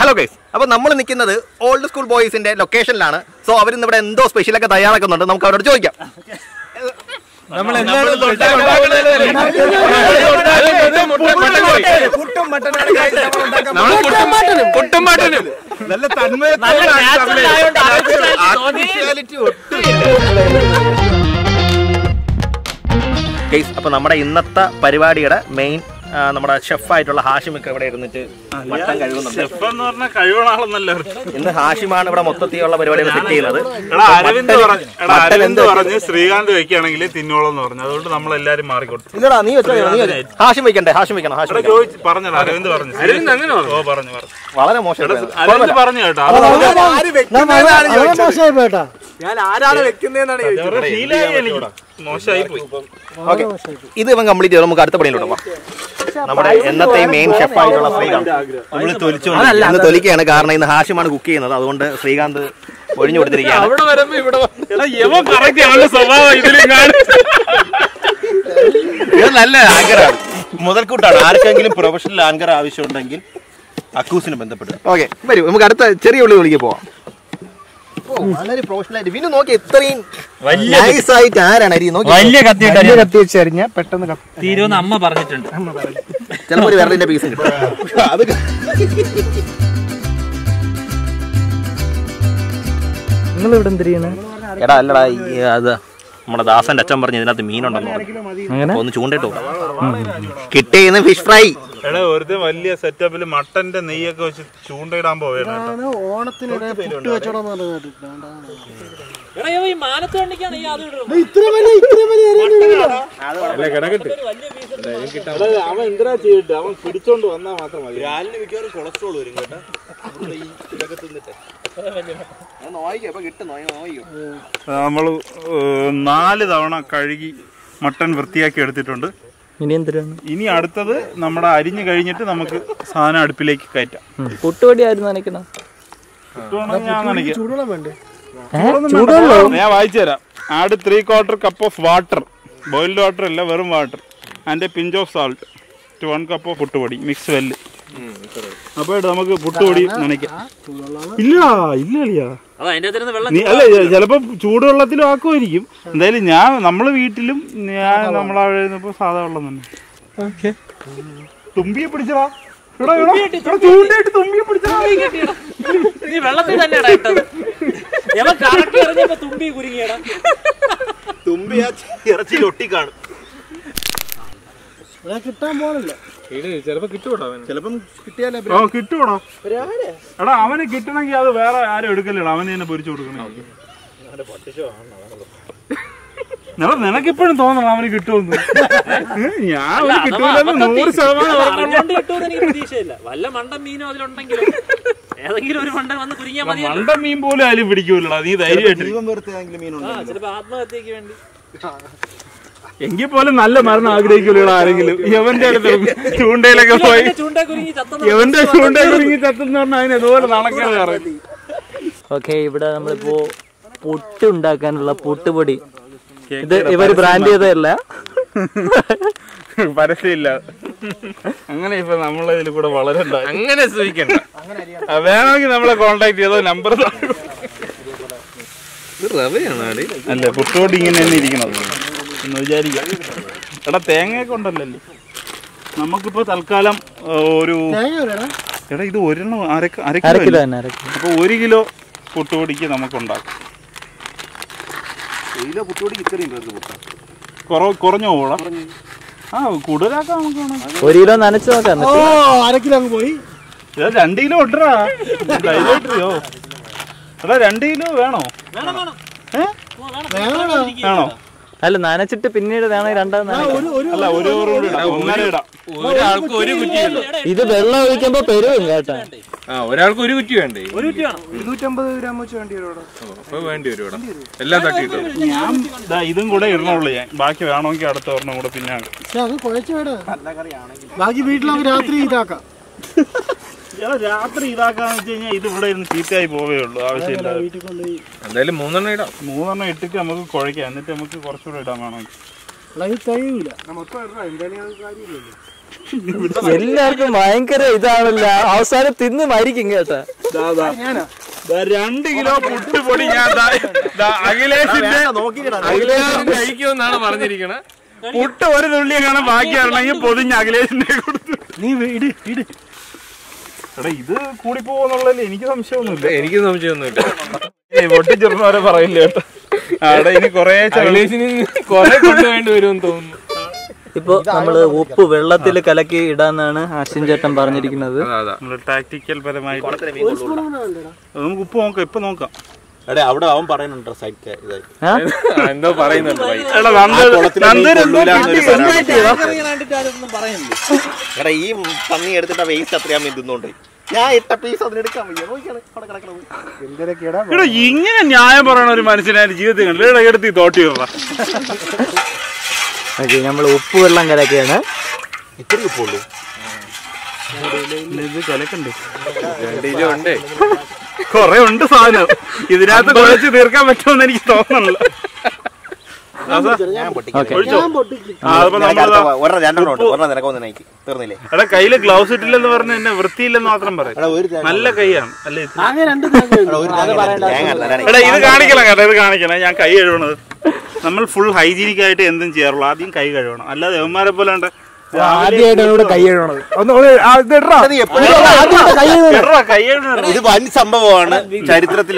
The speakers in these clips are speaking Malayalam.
ഹലോ ഗൈസ്, അപ്പോൾ നമ്മൾ നിൽക്കുന്നത് ഓൾഡ് സ്കൂൾ ബോയ്സിന്റെ ലൊക്കേഷനിലാണ്. സോ അവരിന്ന് ഇവിടെ എന്തോ സ്പെഷ്യലൊക്കെ തയ്യാറാക്കുന്നുണ്ട്. നമുക്ക് അവരോട് ചോദിക്കാം. ഗൈസ്, അപ്പോൾ നമ്മുടെ ഇന്നത്തെ പരിപാടിയുടെ മെയിൻ നമ്മുടെ ഷെഫായിട്ടുള്ള ഹാഷിമൊക്കെ ഇവിടെ ഇരുന്നിട്ട് മട്ടൻ കഴിവുന്നുണ്ട്. ഇന്ന് ഹാഷിമാണ് ഇവിടെ മൊത്തത്തിലുള്ള പരിപാടികൾ സെറ്റ് ചെയ്യുന്നത്. ശ്രീകാന്ത് വെക്കുകയാണെങ്കിൽ തിന്നോളം എന്ന് പറഞ്ഞു, അതുകൊണ്ട് നമ്മളെല്ലാരും മാറിക്കൊടുത്തു. ഇല്ലടാ, നീ വെച്ചോ, ഹാഷിം വെക്കണ്ടേ? ഹാഷിം വെക്കണം. പറഞ്ഞു അരവിന്ദ് പറഞ്ഞു. പറഞ്ഞു വളരെ മോശം പറഞ്ഞു കേട്ടോ. ഞാൻ ആരാണ് വെക്കുന്നതെന്നാണ് മോശമായി പോയി. ഓക്കെ, ഇത് ഇവൻ കംപ്ലീറ്റ് ചെയ്തു. നമുക്ക് അടുത്ത പണിയിലോട്ട് പോകാം. നമ്മുടെ എന്നത്തെ മെയിൻ ഷെഫായിട്ടുള്ള ശ്രീകാന്ത് ഇന്ന് തൊലിക്കുകയാണ്. കാരണം ഇന്ന് ഹാഷിമാണ് കുക്ക് ചെയ്യുന്നത്. അതുകൊണ്ട് ശ്രീകാന്ത് ഒഴിഞ്ഞു കൊടുത്തിരിക്കുകയാണ്. ഇത് നല്ല ആങ്കറാണ്, മുതൽക്കൂട്ടാണ്. ആർക്കെങ്കിലും പ്രൊഫഷണൽ ആങ്കർ ആവശ്യമുണ്ടെങ്കിൽ അക്കൂസിന് ബന്ധപ്പെടുക. ഓക്കെ, വരൂ നമുക്ക് അടുത്ത ചെറിയ ഉള്ളി വിളിക്ക് പോവാം. വളരെ പ്രൊഫഷണൽ ആയിട്ട് വിനു നോക്കി ഇത്രയും നൈസ് ആയിട്ട് ആരാണ് അരി നോക്കി വലിയ കത്തി വെച്ചരിഞ്ഞ പെട്ടെന്ന് തീരുമെന്ന് അമ്മ പറഞ്ഞിട്ടുണ്ട്. ചിലപ്പോ ഒരു വിരലിന്റെ പീസ് കിട്ടും. അത് നിങ്ങൾ ഇവിടെ എന്തിനാണ്? എടാ അല്ലടാ, അത് നമ്മുടെ ദാസന്റെ അച്ഛൻ പറഞ്ഞു ഇതിനകത്ത് മീനുണ്ടെന്ന് പറഞ്ഞു. ഒന്ന് ചൂണ്ടിട്ടു കിട്ടിയെന്ന് ഫിഷ് ഫ്രൈ. എടാ വെറുതെ വലിയ സെറ്റപ്പില് മട്ടന്റെ നെയ്യൊക്കെ വെച്ച് ചൂണ്ടയിടാൻ പോവുകയാണ്. അവൻ എന്തിനാ ചെയ്തിട്ട് അവൻ പിടിച്ചോണ്ട് വന്നാ മാത്രം മതി. കൊളസ്ട്രോൾ വരും കേട്ടോ. നമ്മള് 4 തവണ കഴുകി മട്ടൻ വൃത്തിയാക്കി എടുത്തിട്ടുണ്ട്. ഇനി അടുത്തത് നമ്മുടെ അരിഞ്ഞു കഴിഞ്ഞിട്ട് നമുക്ക് സാധനം അടുപ്പിലേക്ക് കയറ്റാം. പുട്ടുപൊടി ആയിരുന്നു നനയ്ക്കണം. ഞാൻ വായിച്ചു തരാം. Add 3/4 cup of water, boiled water അല്ല, വെറും water, and a pinch of salt to 1 cup of പുട്ടുപൊടി, മിക്സ് വെല്ല്. അപ്പൊ നമുക്ക് പുട്ടുപൊടി നനയ്ക്കാം. ഇല്ല അല്ല, ചിലപ്പോ ചൂടുവെള്ളത്തിലും ആക്കുമായിരിക്കും. എന്തായാലും നമ്മള് വീട്ടിലും നമ്മളവിടെ സാധാ വെള്ളം തന്നെ. തുമ്പിയെ പിടിച്ചടാ, ചൂണ്ടായിട്ട് തുമ്പിയെ പിടിച്ചടാ. വെള്ളത്തിൽ തന്നെയാണ് തുമ്പി കുരുങ്ങിയടാ. തുമ്പി ആ ഇറച്ചിയിൽ ഒട്ടിക്കാണും. കിട്ടാൻ പോണില്ല. ചിലപ്പം കിട്ടിയാലേ കിട്ടൂടാ. എടാ അവന് കിട്ടണമെങ്കിൽ അത് വേറെ ആരും എടുക്കല്ലേടാ, അവന് തന്നെ പൊരിച്ചു കൊടുക്കണേ. നിനക്കിപ്പോഴും തോന്നണം അവന് കിട്ടുമെന്ന്. ഞാൻ കിട്ടൂലെന്ന് 100% പ്രതീക്ഷയില്ല. വല്ല മണ്ടൻ മീനും അതിലുണ്ടെങ്കിലും ഏതെങ്കിലും ഒരു മണ്ടൻ വന്ന് കുരുങ്ങിയാൽ മതി. മണ്ടൻ മീൻ പോലും അതിലും പിടിക്കൂലടാ, നീ ധൈര്യമായിട്ട്. ചിലപ്പോ ആത്മഹത്യക്ക് വേണ്ടി എങ്കിൽ പോലും നല്ല മരണം ആഗ്രഹിക്കൂലോ ആരെങ്കിലും. യവന്റെ അടുത്ത് ചൂണ്ടയിലൊക്കെ പോയി യവന്റെ ചൂണ്ടയിൽ കുരുങ്ങി ചത്തെന്ന് പറഞ്ഞാൽ അതിന് അതുപോലെ നടക്കാൻ പറയും. ഓക്കെ, ഇവിടെ നമ്മളിപ്പോ പുട്ട് ഉണ്ടാക്കാനുള്ള പുട്ടുപൊടി, ഇത് ഇവര് ബ്രാൻഡ് ചെയ്തതല്ല, പരസ്യമില്ല. അങ്ങനെ ഇപ്പൊ നമ്മളെ ഇതിൽ കൂടെ വളരെ അങ്ങനെ സൂചിക്കണ്ട. വേണമെങ്കിൽ നമ്മളെ കോണ്ടാക്ട് ചെയ്തോ, നമ്പർ അല്ല. പുട്ടുപൊടി ഇങ്ങനെ തന്നെ ഇരിക്കണത് എന്ന് വിചാരിക്കാം. എടാ തേങ്ങയൊക്കെ ഉണ്ടല്ലോ. നമുക്കിപ്പോ തൽക്കാലം ഒരു ഇത് ഒരെണ്ണം അര കിലോ. അപ്പൊ 1 കിലോ പുട്ടുപൊടിക്ക് നമുക്കുണ്ടാക്കാം. കുറഞ്ഞു പോടാ. കൂടുതലാക്കാം നമുക്ക്. 1 കിലോ നനച്ചു നോക്കാം. 1/2 കിലോ അങ്ങ് പോയി. 2 കിലോ ഇട്ടറാ. എടാ 2 കിലോ വേണോ? വേണോ? അല്ല, നനച്ചിട്ട് പിന്നീട് വേണമെങ്കിൽ രണ്ടാമത് ഇത് വെള്ളം ഒഴിക്കുമ്പോ പെരുവും കേട്ടോ. ഒരാൾക്ക് 1 കുറ്റി വേണ്ടേ? 250 ഗ്രാം വെച്ച് വേണ്ടി വരും. എല്ലാം തട്ടിയിട്ടു. ഞാൻ ഇതും കൂടെ ഇടണുള്ളൂ. ഞാൻ ബാക്കി വേണമെങ്കിൽ അടുത്ത ഒരെണ്ണം കൂടെ പിന്നെ ബാക്കി വീട്ടിൽ നമുക്ക് രാത്രി ഇതാക്കാം. രാത്രി ഇതാക്കാന്ന് വെച്ച് കഴിഞ്ഞാൽ ഇത് ഇവിടെ ഇരുന്ന് ചീത്തയായി പോവേ ഉള്ളൂ. ആവശ്യമില്ല. എന്തായാലും 3 ഇടാം. 3 ഇട്ടിട്ട് നമുക്ക് കുഴക്കാം. എന്നിട്ട് നമുക്ക് കുറച്ചുകൂടെ ഇടാൻ വേണമെങ്കിൽ. എല്ലാവർക്കും ഭയങ്കര ഇതാണല്ലോ, അവസാനം തിന്ന് മരിക്കും കേട്ടാ. 2 കിലോ പുട്ടുപൊടി ഞാൻ അഖിലേഷിന്റെ കഴിക്കുമെന്നാണ് പറഞ്ഞിരിക്കണേ. പുട്ട് ഒരു തുള്ളിയെ കാണാൻ ബാക്കിയാണെങ്കിൽ പൊതിഞ്ഞ് അഖിലേഷിന്റെ കൊടുത്തു. നീ ഇട് ഇട്. എടാ ഇത് കൂടി പോകുന്നുള്ളല്ലേ? എനിക്ക് സംശയമൊന്നുമില്ല. എനിക്ക് സംശയമൊന്നുമില്ല. പൊട്ടിച്ചെറുന്നവരെ പറയില്ല കേട്ടോ. അവിടെ ഇനി കൊറേ കൊണ്ടുവേണ്ടി വരുമെന്ന് തോന്നുന്നു. ഇപ്പൊ നമ്മള് ഉപ്പ് വെള്ളത്തിൽ കലക്കി ഇടാന്നാണ് ഹാഷിം ചേട്ടൻ പറഞ്ഞിരിക്കുന്നത്. ടാക്ടിക്കൽ പരമായിട്ട് നമുക്ക് ഉപ്പ് നോക്കാം. ഇപ്പൊ നോക്കാം. അവിടെ അവൻ പറയുന്നുണ്ട് സൈഡ് എന്തോ പറയുന്നുണ്ട്. എടാ ഈ പന്നി എടുത്തിട്ട് വേസ്റ്റ് അത്രയാൻ തിന്നോണ്ട് ഞാൻ ഇട്ട പീസ് അതിനെടുക്കാൻ എടാ ഇങ്ങനെ ന്യായം പറയണ ഒരു മനുഷ്യനായ ജീവിതത്തിൽ കണ്ടില്ല. എടുത്ത് തോട്ടി നമ്മൾ ഉപ്പ് വെള്ളം കലക്കിയാണ്. ഇത്തിരി ഉപ്പുള്ളൂ. ഇത് കലക്കണ്ടേ? കൊറേ ഉണ്ട് സാധനം. ഇതിനകത്ത് കുഴച്ച് തീർക്കാൻ പറ്റുമെന്ന് എനിക്ക് തോന്നണല്ലോ. എടാ കയ്യില് ഗ്ലൗസ് ഇട്ടില്ലെന്ന് പറഞ്ഞ എന്നെ വൃത്തിയില്ലെന്ന് മാത്രം പറയാം. നല്ല കൈയാണ് അല്ലേ? എടാ ഇത് കാണിക്കണം കേട്ടോ, ഇത് കാണിക്കണം. ഞാൻ കൈ കഴുകണത് നമ്മൾ ഫുൾ ഹൈജീനിക് ആയിട്ട് എന്തും ചെയ്യാറുള്ളൂ. ആദ്യം കൈ കഴുകണം. അല്ലാതെ യവന്മാരെ പോലെ ഉണ്ട് ആദ്യമായിട്ടാണ് കൈ കഴുകണത്. ഇത് വൻ സംഭവമാണ് ചരിത്രത്തിൽ.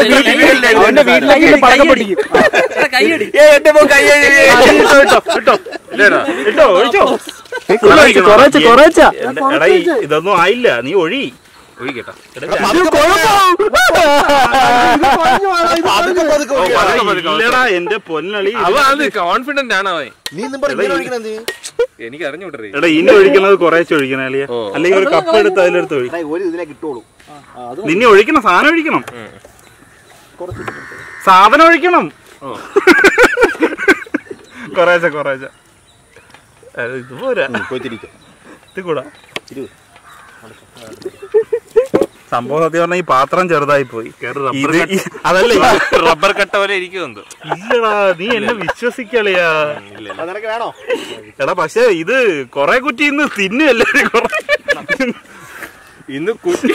ഇതൊന്നും ആയില്ല, നീ ഒഴി ഒഴിക്കട്ടെ. എന്റെ പൊന്നളി കോൺഫിഡന്റ് ആണ് അവൻ. എനിക്ക് അറിഞ്ഞു. എടാ ഇനി ഒഴിക്കണത് കുറേശ്ശെ ഒഴിക്കണം അല്ലേ? അല്ലെങ്കിൽ ഒരു കപ്പ് എടുത്ത് അതിലെടുത്ത് ഒഴി. നിന്നെ ഒഴിക്കണം, സാധനം ഒഴിക്കണം, സാധനം ഒഴിക്കണം. കുറേശ്ശെ കുറേശ്ശെ. ഇത് പോരാ, ഇത് കൂടാ. സംഭവം സത്യം പറഞ്ഞാൽ ഈ പാത്രം ചെറുതായി പോയി. അതല്ല റബ്ബർ കട്ട പോലെ ഇരിക്കുമെന്തോ. ഇല്ലടാ നീ എന്നെ വിശ്വസിക്കളിയാ. എടാ പക്ഷെ ഇത് കൊറേ കുറ്റി ഇന്ന് തിന്നുമല്ലേ? ഇന്ന് കുറ്റി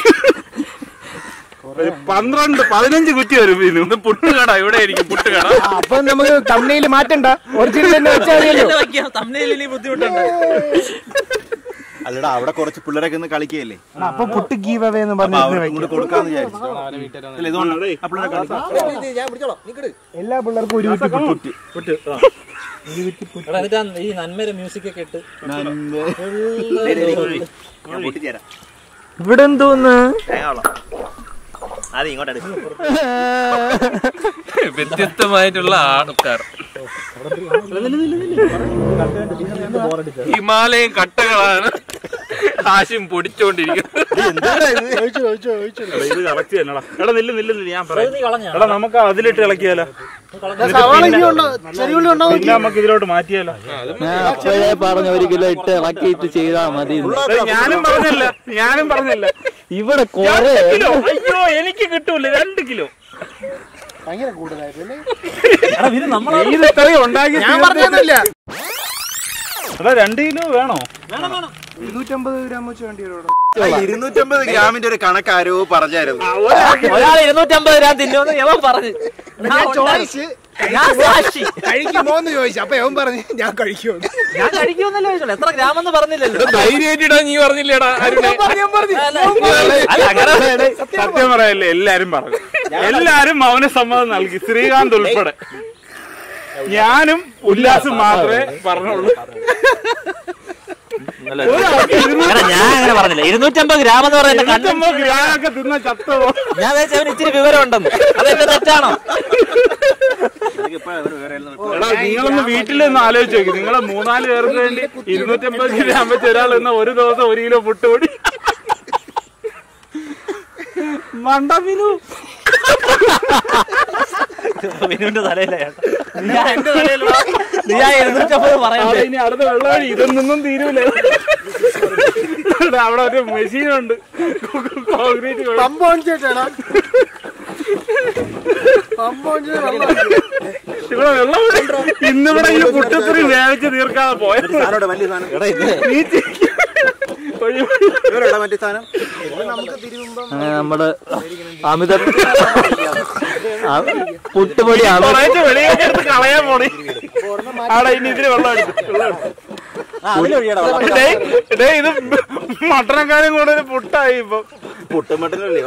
15 കുറ്റി വരും. ഇന്ന് പുട്ടുകട ഇവിടെ ആയിരിക്കും. പുട്ടുകട. അപ്പൊ നമുക്ക് തമ്മിൽ മാറ്റണ്ട, ഒറിജിനൽ തന്നെ വെച്ചാൽ ബുദ്ധിമുട്ടുണ്ട്. അല്ലടാ അവിടെ കുറച്ച് പിള്ളേരൊക്കെ ഒന്ന് കളിക്കുകയല്ലേ. അപ്പൊ പുട്ട് ഗീവ് അവേ എന്ന് പറഞ്ഞ കൊടുക്കാന്ന് വിചാരിച്ചു. എല്ലാ പിള്ളേർക്കും ഒരു കുറ്റി. ഈ നന്മയുടെ മ്യൂസിക് ഒക്കെ ഇട്ട് ഇവിടെ എന്തോന്ന് അത് ഇങ്ങോട്ട് വ്യത്യസ്തമായിട്ടുള്ള ആൾക്കാർ. ഹിമാലയൻ കട്ടകളാണ് ഹാഷിം പൊടിച്ചോണ്ടിരിക്കുന്നത്. ഇത് കറക്റ്റ് തന്നെടാ. എടാ നില്ല് ഞാൻ പറയാം. എടാ നമുക്ക് അതിലിട്ട് ഇളക്കിയാലോ? പിന്നെ നമുക്ക് ഇതിലോട്ട് മാറ്റിയാലോ? പറഞ്ഞ 1 കിലോ ഇട്ട് ഇളക്കിയിട്ട് ചെയ്താ മതി. ഞാനും പറഞ്ഞില്ല. ഇവിടെ കിലോ. അയ്യോ എനിക്ക് കിട്ടൂല 2 കിലോ. ഭയങ്കര കൂടുതലായിരുന്നു. ഉണ്ടാക്കി ഞാൻ പറഞ്ഞില്ല. എടാ 2 കിലോ വേണോ? 250 ഗ്രാം വെച്ച് വേണ്ടി വരും. 250 ഗ്രാമിന്റെ ഒരു കണക്കാരോ പറഞ്ഞായിരുന്നു. ഒരാൾ 250 ഗ്രാം തിന്നുമെന്ന് യവൻ പറഞ്ഞു. കഴിക്കുമോന്ന് ചോദിച്ചു. അപ്പൊ യവൻ പറഞ്ഞു ഞാൻ കഴിക്കുമെന്ന്. ഞാൻ കഴിക്കുമെന്നല്ലേ ചോദിച്ചോളൂ. എത്ര ഗ്രാം എന്ന് പറഞ്ഞില്ലല്ലോ. ധൈര്യമായിട്ടാ നീ പറഞ്ഞില്ലേടാ? സത്യം പറയല്ലേ, എല്ലാരും പറഞ്ഞു. എല്ലാരും മൗന സമ്മതം നൽകി, ശ്രീകാന്ത് ഉൾപ്പെടെ. ഞാനും ഉല്ലാസും മാത്രമേ പറഞ്ഞുള്ളൂ. ഞാൻ അങ്ങനെ പറഞ്ഞില്ല. 250 ഗ്രാം എന്ന് പറയുന്നത് 250 ഗ്രാമൊക്കെ തിന്ന ചത്തോ? ഞാൻ വെച്ചവന് ഇച്ചിരി വിവരം ഉണ്ടെന്ന്. അതെന്റെ തെറ്റാണോ? എടാ നിങ്ങളൊന്ന് വീട്ടിലൊന്ന് ആലോചിച്ച് നോക്കി. നിങ്ങളെ 3-4 പേർക്ക് വേണ്ടി 250 ഗ്രാം വെച്ച് ഒരാൾ എന്ന ഒരു ദിവസം 1 കിലോ പുട്ടുപൊടി. മണ്ടമിനു മിനുവിന്റെ തലയിലാ. ഞാൻ എന്റെ തലയിലുള്ള ഞാൻ 250 പറയാം. ഇനി അടുത്ത വെള്ളം ഇതൊന്നും തീരൂല. അവിടെ ഒരു മെഷീനുണ്ട്, കോൺക്രീറ്റ് ഇവിടെ വെള്ളം. ഇന്നിവിടെ ഈ പുട്ടത്തൊരു വേവിച്ച് തീർക്കാതെ പോയത്. മറ്റേ സാധനം അങ്ങനെ നമ്മുടെ അമിത പുട്ടുപൊടി കളയാൻ പോണേ ആടെ ഇനി ഇതിന് വെള്ളം ഇത് മട്ടനക്കാരും കൂടുതൽ പുട്ടായി ഇപ്പൊ പുട്ടും മട്ടനല്ലേ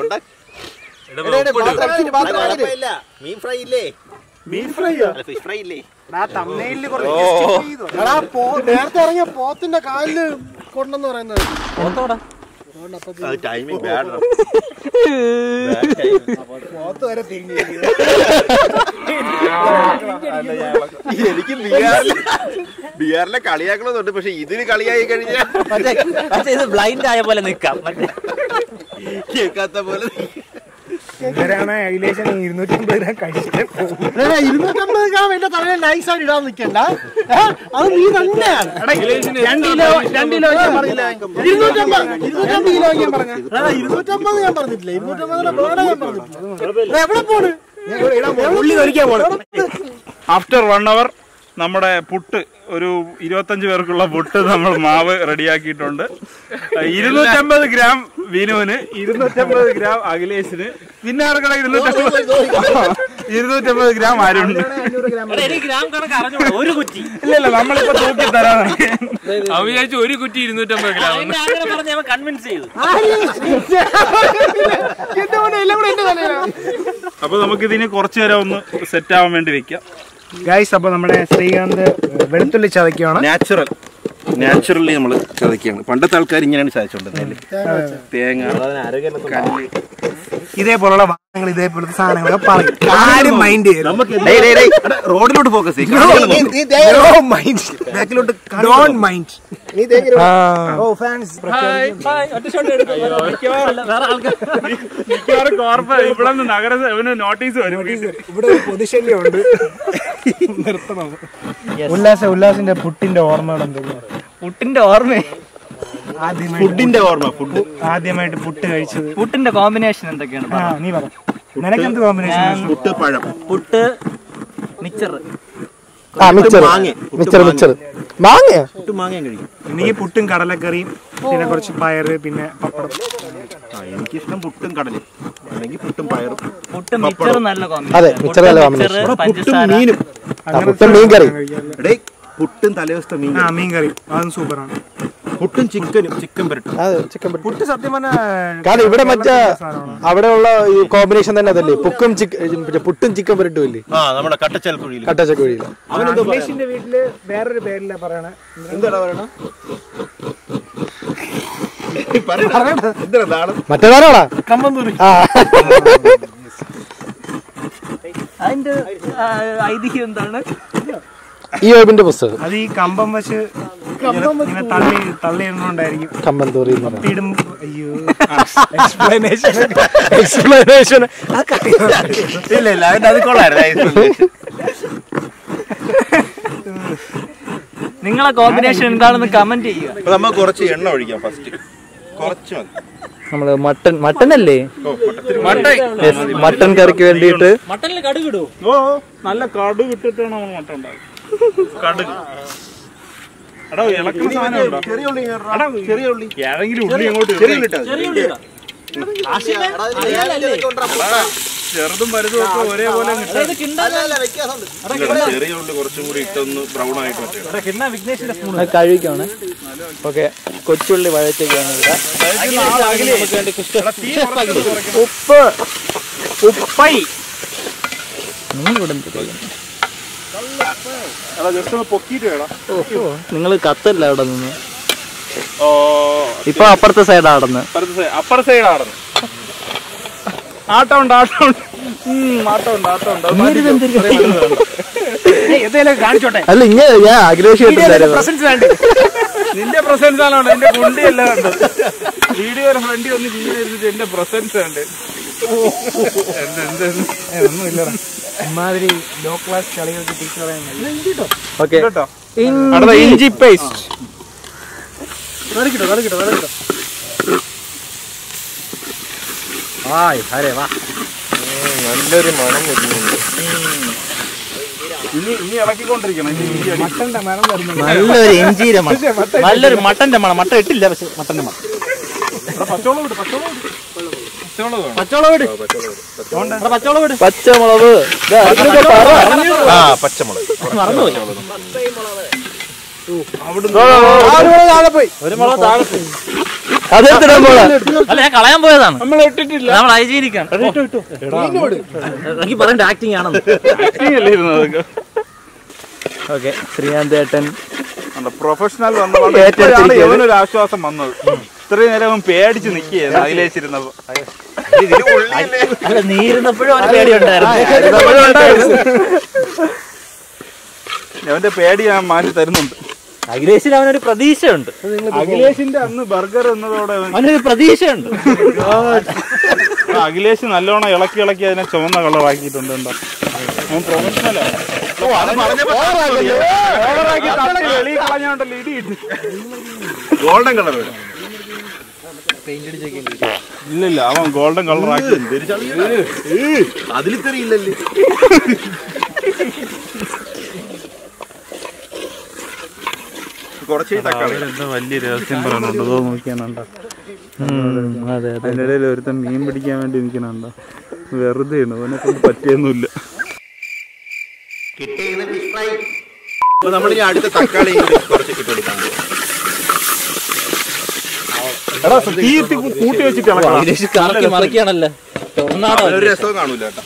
മീൻ ഫ്രൈ ഇല്ലേ ഫിഷ് ഫ്രൈ ഇല്ലേ നേരത്തെ ഇറങ്ങിയ പോത്തിന്റെ കാലില് കൊണ്ടെന്ന് പറയുന്നത് ടൈമിംഗ് ബാഡ് പോത്ത് വരെ തിരിഞ്ഞു. എനിക്ക് ബീഹാറിലെ കളിയാക്കണമെന്നുണ്ട്, പക്ഷെ ഇതിന് കളിയായി കഴിഞ്ഞാൽ ഇത് ബ്ലൈൻഡ് ആയ പോലെ നിക്കാം, കേൾക്കാത്ത പോലെ. ഇവരാണ് ഏകദേശം 250 ഗ്രാം കഴിച്ചിട്ട് 250 ഗ്രാം എന്റെ തലയിൽ നൈസായിട്ട് ഇടാൻ നിൽക്കണ്ട. അത് നീ തന്നെയാണ് 2 കിലോ ഞാൻ പറഞ്ഞില്ല. 250 കിലോ ഞാൻ പറഞ്ഞ 250 ഞാൻ പറഞ്ഞിട്ടില്ല. 250 ഞാൻ പറഞ്ഞിട്ടില്ല. എവിടെ പോണ് ഉള്ളി കഴിക്കാൻ പോണ്. ആഫ്റ്റർ 1 hour നമ്മുടെ പുട്ട് ഒരു 25 പേർക്കുള്ള പുട്ട് നമ്മൾ മാവ് റെഡിയാക്കിയിട്ടുണ്ട്. 250 ഗ്രാം വിനുവിന്, 250 ഗ്രാം അഖിലേഷിന്, പിന്നെ ആർക്കട 250 ഗ്രാം ആരുണ്ട്. ഇല്ല നമ്മളിപ്പോ തൂക്കി തരാനാണ് വിചാരിച്ചു ഒരു കുറ്റി 250 ഗ്രാം. അപ്പൊ നമുക്കിതിന് കുറച്ചു നേരം ഒന്ന് സെറ്റ് ആവാൻ വേണ്ടി വെക്കാം. ഗൈസ്, അപ്പൊ നമ്മുടെ ശ്രീകാന്ത് വെളുത്തുള്ളി ചതയ്ക്കുകയാണ്. നാച്ചുറലി നമ്മൾ ചതയ്ക്കുകയാണ്. പണ്ടത്തെ ആൾക്കാർ ഇങ്ങനെയാണ് ചതച്ചോണ്ടിരുന്നത്. തേങ്ങ, കല്ല്, ഇതേപോലുള്ള വാഹനങ്ങൾ, ഇതേപോലത്തെ സാധനങ്ങളൊക്കെ പറയും. ആരും മൈൻഡ് ചെയ്യും. റോഡിലോട്ട് ഫോക്കസ് ചെയ്യും. ഇവിടെ നഗരസഭ നോട്ടീസ് വരും. ഇവിടെ പൊതുശല്യമുണ്ട്, നിർത്തണം. ഉല്ലാസിന്റെ പുട്ടിന്റെ ഓർമ്മകൾ എന്തെങ്കിലും? പുട്ടിന്റെ ഓർമ്മ, ഫുഡിന്റെ ഓർമ്മ. ഫുഡ് ആദ്യമായിട്ട് പുട്ട് കഴിച്ചത്, പുട്ടിന്റെ കോമ്പിനേഷൻ എന്തൊക്കെയാണ്? നീ പറ. നിനക്കെന്ത് കോമ്പിനേഷൻ? പുട്ട്, പഴം, പുട്ട്, മിച്ചർ, മാങ്ങ. പുട്ട് മാങ്ങയും കഴിക്കും. നീ പുട്ടും കടലക്കറിയും, പിന്നെ കുറച്ച് പയറ്, പിന്നെ പപ്പടം. എനിക്കിഷ്ടം പുട്ടും കടലും, അല്ലെങ്കിൽ പുട്ടും പയറും. പുട്ടും മിച്ചറും നല്ല കോമ്പിനേഷൻ. പുട്ടും മീനും, പുട്ടും മീൻ കറി, പുട്ടും തലേദിവസത്തെ മീൻ കറി, അതും സൂപ്പറാണ്. പുട്ടും ചിക്കൻ പുരട്ടും. പുട്ട് സത്യം കാരണം ഇവിടെ മറ്റേ അവിടെയുള്ള ഈ കോമ്പിനേഷൻ തന്നെ അതല്ലേ, പുട്ടും ചിക്കൻ പുരട്ടും ഇല്ലേ? നമ്മുടെ കട്ടച്ചൽക്കുഴിയിൽ. അഖിലേഷിന്റെ വീട്ടില് വേറൊരു പേരില്ല പറയണേ. എന്താ പറയണ? മറ്റേതാണോടാ? കമ്പന്തൂരി. അതിന്റെ ഐതിഹ്യം എന്താണ്? ഈ ഓബിന്റെ പുസ്തകം. അത് ഈ കമ്പം വച്ച് തള്ളിയിരുന്നോണ്ടായിരിക്കും കമ്പന്തൂറി. അയ്യോ, എക്സ്പ്ലനേഷൻ ഇല്ല അത് കൊള്ളായിരുന്നു. നിങ്ങളെ കോമ്പിനേഷൻ എന്താണെന്ന് കമന്റ് ചെയ്യുക. നമ്മൾ കുറച്ച് എണ്ണ ഒഴിക്കാം ഫസ്റ്റ്. കുറച്ച് മതി. നമ്മള് മട്ടൻ അല്ലേ, മട്ടൻ കറിക്ക് വേണ്ടിയിട്ട് മട്ടനിൽ കടുക് ഇടും. നല്ല കടുക് ഇട്ടിട്ടാണ് നമ്മൾ മട്ടൻ ഉണ്ടാകും. കടുക് എടാ ഇളക്കുന്ന സാധനം ഉണ്ടോ? ചെറിയ ഉള്ളി ഏതെങ്കിലും ഉള്ളി അങ്ങോട്ട് ചെറുതും വലുതും ഒക്കെ ഒരേപോലെ ചെറിയ ഉള്ളി കുറച്ചും കൂടി ഇട്ടൊന്ന് ബ്രൗൺ ആയിട്ട് കഴിക്കാണ്. ഓക്കെ, കൊച്ചുള്ളി വഴറ്റൊക്കെയാണ് ഇവിടെ. ഉപ്പൈ നിങ്ങൾ കത്തല്ല അവിടെ നിന്ന്. ഇപ്പൊ അപ്പുറത്തെ സൈഡ് ആടന്ന്, അപ്പുറത്തെ സൈഡ് ആടന്ന്. ആട്ടമുണ്ട്. അല്ല ഇങ്ങനെ ഞാൻ ആഗ്രഹിച്ചു. നിന്റെ പ്രസൻസ് ആണോ? എന്റെ കുണ്ടി അല്ല കണ്ടത്. വീഡിയോ ഫ്രണ്ടി ഒന്ന് ജീവിച്ചിട്ട് എന്റെ പ്രസൻസ് ഉണ്ട്. ഒന്നുമില്ല, ഇമാതിരി ലോ ക്ലാസ് കളികൾക്ക് ടീച്ചർ പറയാൻ. ഓക്കെ, ഇഞ്ചി പേസ്റ്റ് നല്ലൊരു മണം വരുന്നുണ്ട്. ഇനി ഇളക്കിക്കൊണ്ടിരിക്കണം. മട്ടന്റെ മണം വരുന്നുണ്ട്. നല്ലൊരു ഇഞ്ചിയുടെ മണം, നല്ലൊരു മട്ടന്റെ മണം. മട്ടൻ ഇട്ടില്ല, പക്ഷെ മട്ടന്റെ മണം. പച്ചമുളക് പച്ചമുളക് അതെടുത്തിടാൻ പോളെ അല്ല ഞാൻ കളയാൻ പോയതാണ് നമ്മൾ ഇട്ടിട്ടില്ല നമ്മൾ ഹൈജീനിക്കാണ് എനിക്ക് പറയണ്ട ആക്ടിങ് ആണെന്ന് ഓക്കെ ശ്രീകാന്ത് ഏട്ടൻ പ്രൊഫഷണൽ വന്നതാണ് ഇവനൊരു ആശ്വാസം വന്നത്. ഇത്രയും നേരം അവൻ പേടിച്ച് നിൽക്കുകയായിരുന്നു അതിലേച്ചിരുന്നപ്പോ. അല്ല നീരുന്നപ്പോഴും അവന് പേടി ഉണ്ടായിരുന്നു. അവന്റെ പേടി ഞാൻ മാറ്റി തരുന്നുണ്ട്. അഖിലേഷിന് അവനൊരു പ്രതീക്ഷയുണ്ട്. അഖിലേഷിന്റെ അന്ന് ബർഗർ എന്നതോടെ അവനൊരു പ്രതീക്ഷയുണ്ട്. അഖിലേഷ് നല്ലോണം ഇളക്കി അതിനെ ചുവന്ന കളറാക്കിയിട്ടുണ്ട്. എന്താ അവൻ പ്രൊഫഷണലാണ്. ഗോൾഡൻ കളർ ഇല്ലില്ല അവൻ ഗോൾഡൻ കളറാക്കി. അതിൽ തെറിയില്ലല്ലേ. എന്താ വലിയ രഹസ്യം പറയുന്നുണ്ടോ നോക്കിയാണോ? അതിൻ്റെ ഇടയിൽ ഒരുത്തൻ മീൻ പിടിക്കാൻ വേണ്ടി നിൽക്കണുണ്ടോ? വെറുതെ അവനെ കൊണ്ട് പറ്റിയൊന്നുമില്ല. നമ്മളിനി അടുത്ത തക്കാളി കുറച്ച് ഇട്ടുകൊടുക്കാം. കൂട്ടി വെച്ചിട്ട് മറിക്കാണല്ലോ ഒരു രസവും കാണൂല കേട്ടോ.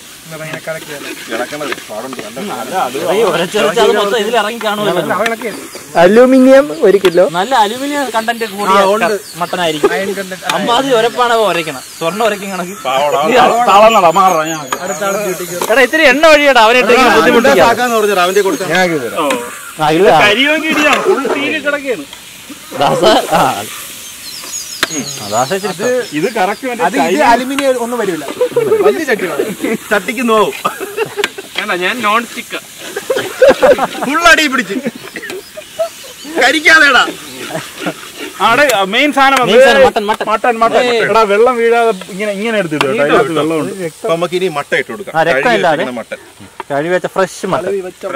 Aluminium 1 kilo. നല്ല അലുമിനിയം കണ്ടന്റ് കൂടിയ മട്ടനായിരിക്കും. അമ്പാതി ഒരപ്പാണ് ഉരയ്ക്കണം. സ്വർണ്ണം ഉരയ്ക്കും കണക്ക്. എടാ ഇത്തിരി എണ്ണ വഴിയടാ അവനായിട്ട് ഇത് കറക്റ്റ്. അലുമിനിയം ഒന്നും വരില്ല. വലിയ ചട്ടിക്ക് നോവും. ഞാൻ നോൺ സ്റ്റിക്ക് ഫുള്ളടി പിടിച്ച് കരിക്കാതെടാ. മെയിൻ സാധനം മട്ടൻ. എടാ വെള്ളം വീഴാതെ ഇങ്ങനെ എടുത്തിട്ട് വെള്ളമുണ്ട്. നമുക്ക് ഇനി മട്ട ഇട്ട് കൊടുക്കാം. മട്ടൻ കഴി വെച്ച ഫ്രഷ് മട്ടൻ.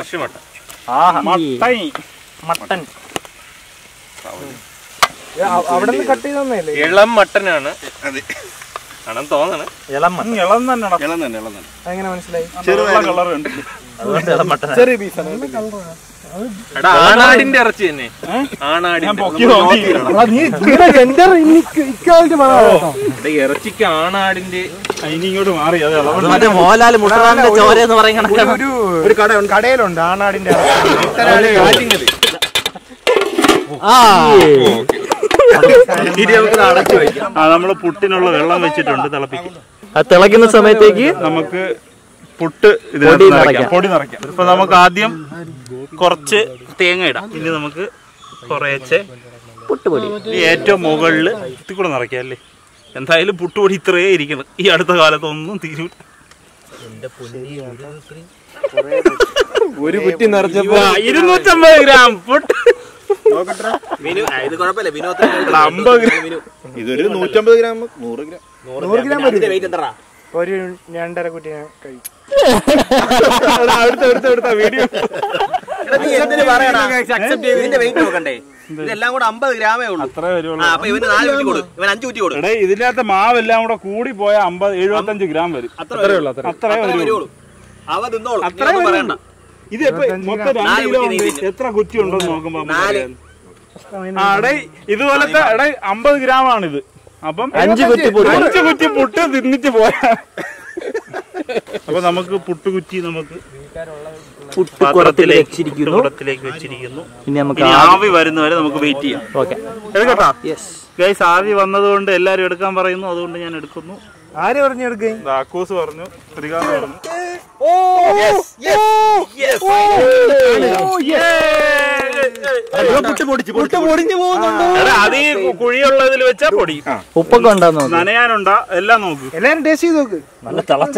മട്ടൻ അവിടെ നിന്ന് കട്ട് ചെയ്തല്ലേ? ഇളം മട്ടനാണ് ആണെന്ന് തോന്നണം. ഇളം തന്നെ എങ്ങനെ മനസ്സിലായി? ചെറുതായ കളർ ഉണ്ട്. ചെറിയ പീസാണ്. എടാ ആണാടിന്റെ ഇറച്ചി തന്നെ. ആണാടിന്റെ ഇറച്ചിക്ക് ആണാടിന്റെ. ഇനി ഇങ്ങോട്ട് മാറി മറ്റേ മോഹൻലാൽ മുട്ടറാന്റെ ചോര എന്ന് പറയുന്ന ഒരു കടയിലുണ്ട് ആണാടിന്റെ. നമ്മള് പുട്ടിനുള്ള വെള്ളം വെച്ചിട്ടുണ്ട് തിളപ്പിക്കും. തിളക്കുന്ന സമയത്തേക്ക് നമുക്ക് പുട്ട് പൊടി നിറയ്ക്കാം. ഇപ്പൊ നമുക്ക് ആദ്യം കുറച്ച് തേങ്ങ ഇടാം. ഇനി നമുക്ക് കുറേശ്ശെ പുട്ടുപൊടി ഏറ്റവും മുകളിൽ കൂടെ നിറയ്ക്കാം അല്ലേ. എന്തായാലും പുട്ടുപൊടി ഇത്രയേ ഇരിക്കണം. ഈ അടുത്ത കാലത്തൊന്നും തീരൂല. ഒരു കുറ്റി നിറച്ചപ്പോ 250 ഗ്രാം പുട്ട്. ഇത് കുഴപ്പമില്ല. 50 ഗ്രാം. ഇതൊരു 150 ഗ്രാം 100 ഗ്രാം 100 ഗ്രാം ഒരു 2.5 കുറ്റി ഞാൻ കഴിക്കും. അടുത്ത വീഡിയോ ഇതിന്റെ വെയിറ്റ് നോക്കണ്ടേ? ഇതെല്ലാം കൂടെ 50 ഗ്രാമേ ഉള്ളൂ. അത്രേ വരുള്ളൂ. അപ്പൊ ഇവന് 4 കുറ്റി കൊടുക്കും. ഇവൻ 5 കുറ്റി കൊടുക്കും. ഇതിനകത്ത് മാവെല്ലാം കൂടെ കൂടി പോയ 75 ഗ്രാം വരും. അത്രേ വരുള്ളൂ. അവ തിന്നോളൂ. അത്രേ പറയണ്ട. ഇത് മൊത്തം 2 കിലോ എത്ര കുറ്റി ഉണ്ടെന്ന് നോക്കുമ്പോ ഇതുപോലത്തെ 50 ഗ്രാം ആണിത്. അപ്പം 5 കുറ്റി പുട്ട് തിന്നിട്ട് പോയാ. അപ്പൊ നമുക്ക് പുട്ടുകുറ്റി നമുക്ക് കുടത്തിലേക്ക് വെച്ചിരിക്കുന്നു. ഇനി നമുക്ക് ആവി വരുന്നവരെ നമുക്ക് വെയിറ്റ് ചെയ്യാം. എടുക്കട്ടാ? ഗൈസ് ആവി വന്നതുകൊണ്ട് എല്ലാരും എടുക്കാൻ പറയുന്നു. അതുകൊണ്ട് ഞാൻ എടുക്കുന്നു. ആര് പറഞ്ഞു എടുക്കേ? അക്കൂസ് പറഞ്ഞു, ശ്രീകാന്ത് പറഞ്ഞു. അത് ഈ കുഴിയുള്ളതിൽ വെച്ചാ പൊടി. ഉപ്പൊക്കെ ഉണ്ടാകുന്നു. നനയാനുണ്ടാ എല്ലാം നോക്ക്. എല്ലാരും ടേസ്റ്റ് ചെയ്ത് നോക്ക്. നല്ല തിളച്ച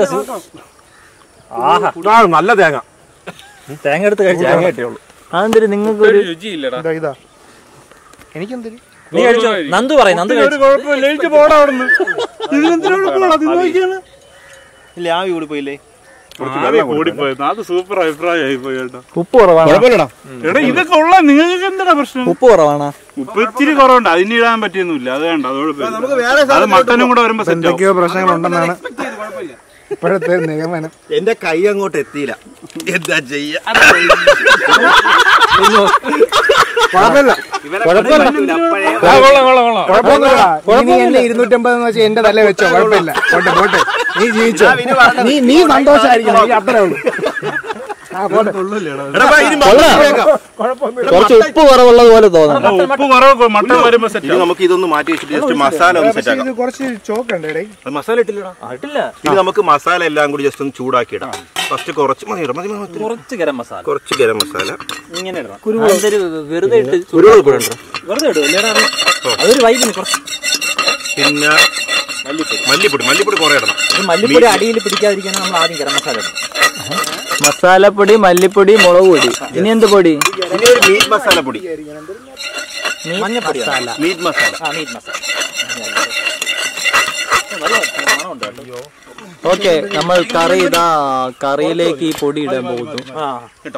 നല്ല തേങ്ങ എടുത്ത് കഴിച്ചു. അതെന്തിരി നിങ്ങൾക്ക് ഒരു രുചിയില്ലടാ. ഇതാ എനിക്കെന്തിരി നീ കഴിച്ചോ? നന്ദു പറയും. നന്ദു ഒരു കുഴപ്പമില്ല. എനിക്ക് പോടാ അവിടുന്ന്. ഇല്ല ആവി കൂടി പോയില്ലേ? കൂടിപ്പോയത്. അത് സൂപ്പർ അഭിപ്രായമായി പോയി കേട്ടോ. ഉപ്പ് കുറവാണ്. എടാ ഇതൊക്കെ ഉള്ള നിങ്ങൾക്ക് എന്താ പ്രശ്നം? ഉപ്പ് കുറവാണ്. ഉപ്പ് ഇച്ചിരി കുറവുണ്ട്, അതിന് ഇടാൻ പറ്റിയൊന്നുമില്ല. അത് വേണ്ട, അത് മട്ടനും കൂടെ വരുമ്പോ എന്തൊക്കെയോ പ്രശ്നങ്ങളുണ്ടെന്നാണ് ഇപ്പോഴത്തെ നിഗമനം. എന്റെ കൈ അങ്ങോട്ട് എത്തിയില്ല, എന്താ ചെയ്യാ? കുഴപ്പമില്ല. 250 എന്ന് വെച്ചാൽ എന്റെ തല വെച്ചോ, കുഴപ്പമില്ല. പോട്ടെ നീ ജീവിച്ചോ, നീ സന്തോഷമായിരിക്കണം, അത്രേ ഉള്ളൂ. കുറച്ച് ഉപ്പ് കുറവുള്ളത് പോലെ തോന്നുന്നു. ഉപ്പ് കുറവ് മട്ടൻ വരുമ്പോ സെറ്റ്. നമുക്ക് ഇതൊന്ന് മാറ്റി വെച്ചിട്ട് ജസ്റ്റ് മസാല ഒന്ന് സെറ്റ് ആക്കാം. കുറച്ച് ചോക്കുണ്ട്. മസാല ഇട്ടില്ലടാ. ഇനി നമുക്ക് മസാല എല്ലാം കൂടി ജസ്റ്റ് ഒന്ന് ചൂടാക്കി ഇടാം. ഫസ്റ്റ് കുറച്ച് കുറച്ച് ഗരം മസാല, കുറച്ച് ഗരം മസാല ഇങ്ങനെ ഇടണം. വെറുതെ ഇട്ട് കുരുമുളക് കൂടെ ഉണ്ട്. വെറുതെ ഇടും അതൊരു വൈബിന്. കുറച്ച് പിന്നെ മല്ലിപ്പൊടി കുറെ ഇടണം. മല്ലിപ്പൊടി അടിയിൽ പിടിക്കാതിരിക്കാൻ നമ്മൾ ആദ്യം ഗരം മസാല ഇടണം. മസാലപ്പൊടി, മല്ലിപ്പൊടി, മുളക് പൊടി, ഇനി എന്ത് പൊടി? ഇനി ഒരു മീറ്റ് മസാല പൊടി, മഞ്ഞപ്പൊടി, മീറ്റ് മസാല. ഓക്കെ, നമ്മൾ കറി ഇതാ കറിയിലേക്ക് ഈ പൊടി ഇടാൻ പോകുന്നു കേട്ടോ.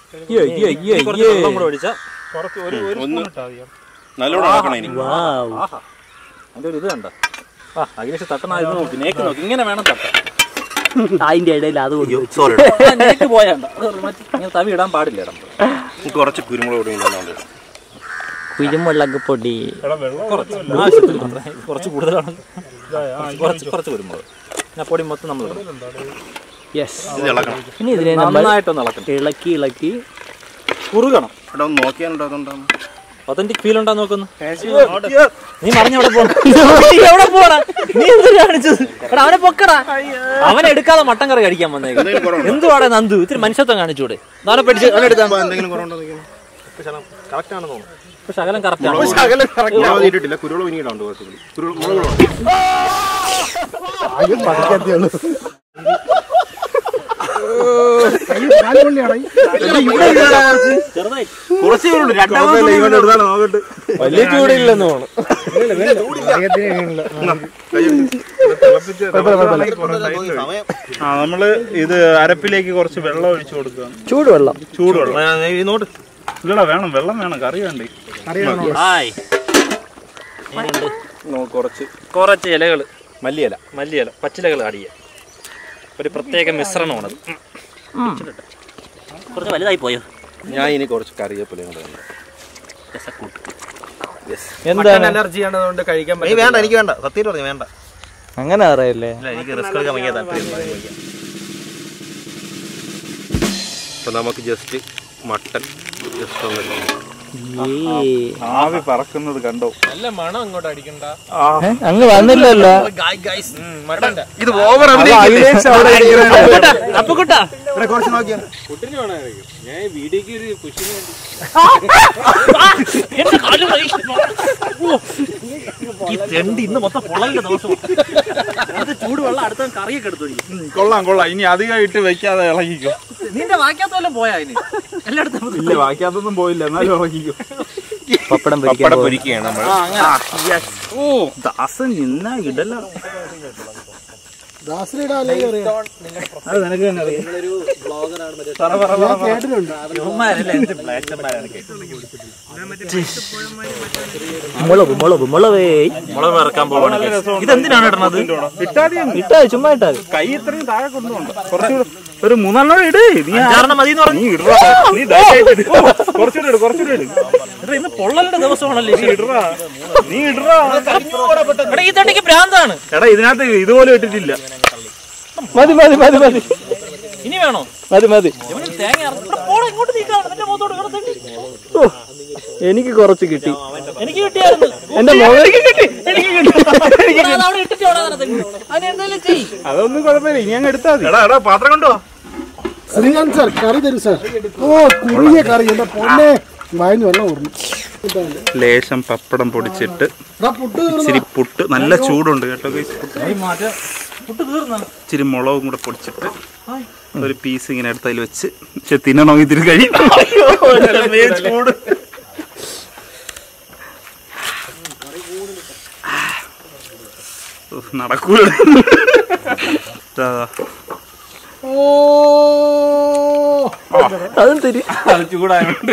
നല്ലോണം ആക്കണം ഇനി. അതിന്റെ ഒരു ഇത് കണ്ട അഖിലേഷ് തട്ടണ ഇത് നോക്കി, നേക്ക് നോക്കി, ഇങ്ങനെ വേണം തട്ടാൻ. അതിന്റെ ഇടയിൽ അത് നേക്ക് പോയാണ്ട തവി ഇടാൻ പാടില്ല. കുറച്ച് കുരുമുളക് പൊടി, കുരുമുളക് പൊടി കുറച്ച് കൂടുതലാണ്. കുറച്ച് കുരുമുളക് പൊടി മൊത്തം നമ്മൾ ഇടണം. ഇനി ഇതിനെ നന്നായിട്ടൊന്ന് ഇളക്കി കുറുകണം. നോക്കിയാലുണ്ടോ? അതുകൊണ്ടാണ് ഒതന്റിക് ഫീൽ ഉണ്ടാ നോക്കുന്നു. നീ മറിഞ്ഞവിടെ പോണ, എവിടെ പോടാ? നീ എന്ത് കാണിച്ചത്? എടാ അവനെ പൊക്കടാ. അവനെ എടുക്കാതെ മട്ടൻ കറി കഴിക്കാൻ വന്നേക്കും. എന്തുവാടെ നന്ദു, ഇത്തിരി മനുഷ്യത്വം കാണിച്ചൂടെ? നാളെ പഠിച്ച് എന്തെങ്കിലും കുറവുണ്ടോ? കറക്റ്റ് ആണെന്ന് തോന്നുന്നു. ശകലം കറക്റ്റ് ആണ്. കുരുമുളക് പിന്നീടുണ്ട്. കുറച്ച് വലിയ ചൂടില്ലെന്ന് തോന്നുന്നു. നമ്മള് ഇത് അരപ്പിലേക്ക് കുറച്ച് വെള്ളം ഒഴിച്ചു കൊടുക്കുക. ചൂടുവെള്ളം. ഇല്ലടാ, വേണം, വെള്ളം വേണം, കറി വേണ്ടേ? കുറച്ച് ഇലകള്, മല്ലിയില പച്ചിലകൾ ആഡ് ചെയ്യാം. ഒരു പ്രത്യേക മിശ്രണമാണത്. കുറച്ച് വലുതായി പോയോ? ഞാൻ ഇനി കുറച്ച് കറിവേപ്പില എന്താണ് അലർജി ആണതുകൊണ്ട് കഴിക്കാൻ വേണ്ട. എനിക്ക് വേണ്ട, സത്യം പറഞ്ഞു വേണ്ട. അങ്ങനെ അറിയില്ലേ? എനിക്ക് റിസ്ക് എടുക്കാൻ ഭയങ്കര താല്പര്യം. അപ്പൊ നമുക്ക് ജസ്റ്റ് മട്ടൻ ജസ്റ്റ് ഒന്ന് ആവി പറക്കുന്നത് കണ്ടോ? നല്ല മണം അങ്ങോട്ട് അടിക്കണ്ട. അങ്ങ് വന്നില്ലല്ലോ. ഇത് ഓവർ കുറച്ച് നോക്കിയാ കുട്ടിന് വേണം. ഞാൻ വീഡിയോക്ക് ഒരു പുഷിന് വേണ്ടി ഈ തെണ്ടി ഇന്ന് മൊത്തം പൊള്ളലിന്റെ ദിവസമാണ്. അത് ചൂടുവെള്ളം അടുത്ത കറിയൊക്കെ എടുത്തു. കൊള്ളാം. ഇനി അധികമായിട്ട് വെക്കാതെ ഇളകിക്കോ. നിന്റെ വാക്കാത്തവെല്ലാം പോയാ ഇനി എല്ലായിടത്തും? ഇല്ല, വാക്കാത്തൊന്നും പോയില്ല, എന്നാലും ഇളകിക്കോ. പപ്പടം പൊരിക്കുകയാണ് നമ്മൾ. ഓ ദാസൻ ഇന്നാ ഇടല. അത് നിനക്ക് തന്നെ അറിയാം. മുളക് ഇറക്കാൻ പോവാണ്. ഇതെന്തിനാണ് ഇടണത്? ഇട്ടാ ചുമ്മാ ഇട്ടാ കൈ ഇത്രയും താഴെ കൊണ്ടുപോകണ്ട, കുറച്ചുകൂടെ ഒരു 3-4 ഇട്. മതി കുറച്ചുകൂടെ ഇട്. ഇന്ന് പൊള്ളലിന്റെ ദിവസമാണല്ലേ. നീ ഇടറാ. ഈ തണ്ടിക്ക് ഭ്രാന്താണ്. എടാ, ഇതിനകത്ത് ഇതുപോലെ ഇട്ടിട്ടില്ല. മതി ഇനി വേണോ? മതി. തേങ്ങ എനിക്ക് കുറച്ച് കിട്ടി. എനിക്ക് കിട്ടിയായിരുന്നു. എന്റെ അതൊന്നും കുഴപ്പമില്ല, ഇനി അങ്ങ് എടുത്താൽ മതി. എടാ പാത്രം കൊണ്ടോ? ശ്രീകാന്ത് സാർ കറി തരും സാർ. ഓ കുറുകിയ കറി, എന്റെ പൊന്നെ വായു വെള്ളം ഓർമ്മ. ലേശം പപ്പടം പൊടിച്ചിട്ട് ഇച്ചിരി പുട്ട്, നല്ല ചൂടുണ്ട് കേട്ടോ. ഇച്ചിരി മുളകും കൂടെ പൊടിച്ചിട്ട് ഒരു പീസ് ഇങ്ങനെ എടുത്തതിൽ വെച്ച്. പക്ഷെ തിന്നണോ ഇതിൽ കഴിയും. ചൂട് നടക്കൂല. അതും തരി. അത് ചൂടായോണ്ട്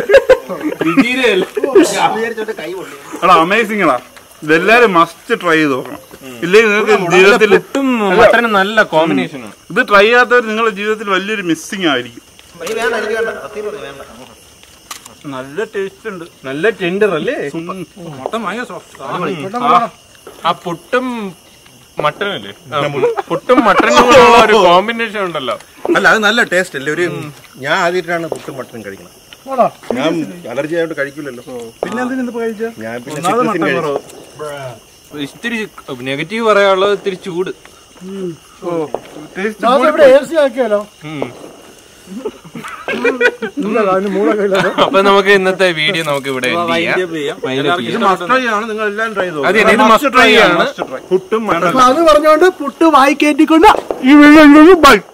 എടാ അമേസിംഗ് എടാ. ഇതെല്ലാരും മസ്റ്റ് ട്രൈ ചെയ്ത് നോക്കണം. ഇല്ലെങ്കിൽ നിങ്ങൾക്ക് ജീവിതത്തിൽ മട്ടനും നല്ല കോമ്പിനേഷനാണ്. ഇത് ട്രൈ ചെയ്യാത്തവർ നിങ്ങളുടെ ജീവിതത്തിൽ വലിയൊരു മിസ്സിംഗ് ആയിരിക്കും. നല്ല ടേസ്റ്റ് ഉണ്ട്. നല്ല ടെൻഡർ അല്ലേ? മട്ടൻ ഭയങ്കര സോഫ്റ്റ്. ആ പുട്ടും മട്ടനല്ലേ? പുട്ടും മട്ടനും ഒരു കോമ്പിനേഷൻ ഉണ്ടല്ലോ. അല്ല അത് നല്ല ടേസ്റ്റ് അല്ലേ. ഒരു ഞാൻ ആദ്യമായിട്ടാണ് പുട്ടും മട്ടനും കഴിക്കുന്നത്. ഞാൻ അലർജി ആയതുകൊണ്ട് കഴിക്കില്ലല്ലോ. പിന്നെ എന്തിനാ കഴിച്ച? ഞാൻ പിന്നെ ഇത്തിരി നെഗറ്റീവ് പറയാനുള്ളത് ഇത്തിരി ചൂട്. ആക്കിയാലോ? അപ്പൊ നമുക്ക് ഇന്നത്തെ വീഡിയോ നമുക്ക് ഇവിടെ നിങ്ങൾ എല്ലാം ട്രൈ ചെയ്തു. അതെ, ഇത് മസ്റ്റ് ട്രൈ ആണ്. പുട്ടും മട്ടൻ. അത് പറഞ്ഞുകൊണ്ട് പുട്ട് വായി കയറ്റിക്കൊണ്ട് ഈ വീഡിയോ ബൈ.